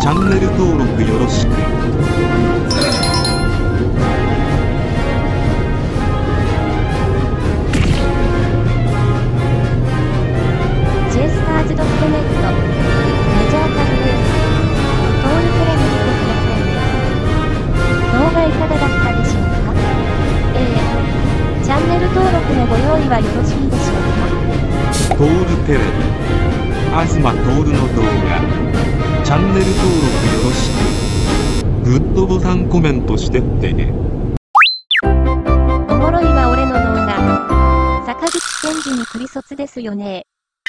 チャンネル登録よろしく。 ジェスターズ.ネット、メジャータグです。トールプレミリテプレゼンです。動画いかがだったでしょうか？チャンネル登録のご用意はよろしいでしょうか？ トールテレビ、東トールの動画、チャンネル登録よろしく。グッドボタンコメントしてってね。 おもろいわ俺の動画。坂口健二にクリ卒ですよね。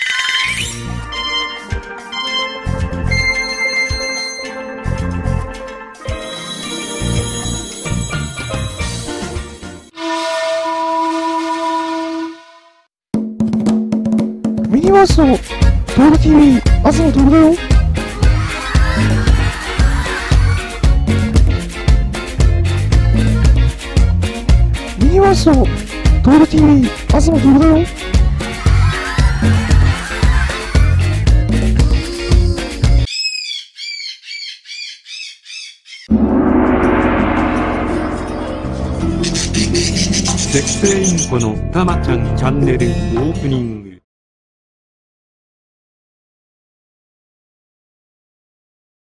ミニバースのトール TV、東トールだよ。ミニバースのトール TV、東トールだよ。 セクセインコのたまちゃんチャンネルオープニング。